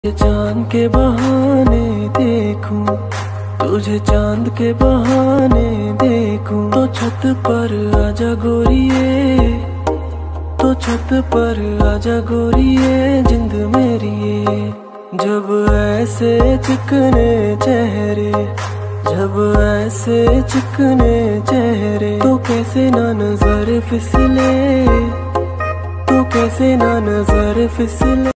चांद के बहाने देखूं, तुझे चांद के बहाने देखूं, तो छत पर आजा गोरिये, तो छत पर आजा गोरिये जिंद मेरिये। जब ऐसे चिकने चेहरे, जब ऐसे चिकने चेहरे, तो कैसे ना नजर फिसले, तो कैसे ना नजर फिसले।